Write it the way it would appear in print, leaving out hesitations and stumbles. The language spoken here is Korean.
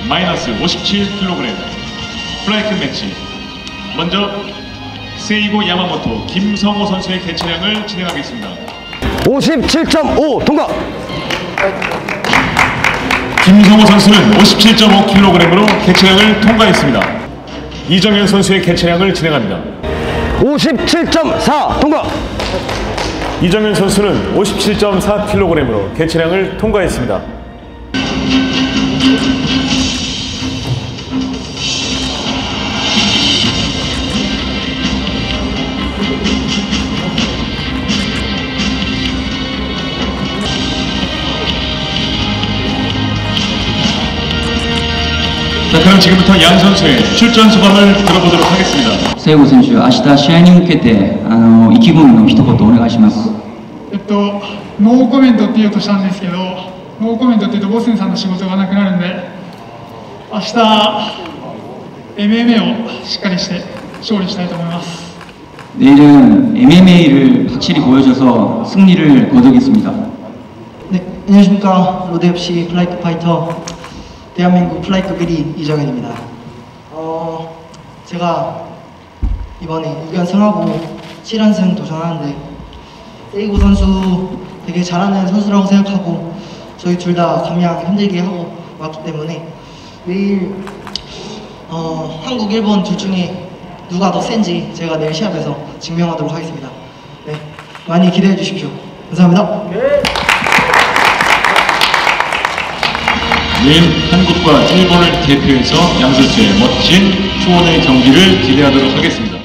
마이너스 57kg 플라이급 매치. 먼저 세이고 야마모토 김성호 선수의 개체량을 진행하겠습니다. 57.5 통과. 김성호 선수는 57.5kg으로 개체량을 통과했습니다. 이정현 선수의 개체량을 진행합니다. 57.4 통과. 이정현 선수는 57.4kg으로 개체량을 통과했습니다. 자, 그럼 지금부터 양 선수의 출전 소감을 들어보도록 하겠습니다. 세이고 선수, 明日試合に向けて意気込みの一言お願いします。 ノーコメントって言おうとしたんですけど、ノーコメントって言うとボスンさんの仕事がなくなるんで、明日 MMA をしっかりして勝利したいと思います。 내일은 MMA를 확실히 보여줘서 승리를 거두겠습니다. 네, 안녕하십니까. 로드 FC 플라이급 파이터 대한민국 플라이급 1위 이정현입니다. 제가 이번에 6연승하고 7연승 도전하는데 세이고 선수 되게 잘하는 선수라고 생각하고 저희 둘 다 감량 힘들게 하고 왔기 때문에 내일 한국, 일본 둘 중에 누가 더 센지 제가 내일 시합에서 증명하도록 하겠습니다. 네, 많이 기대해 주십시오. 감사합니다. 내일 한국과 일본을 대표해서 양 선수의 멋진 투혼의 경기를 기대하도록 하겠습니다.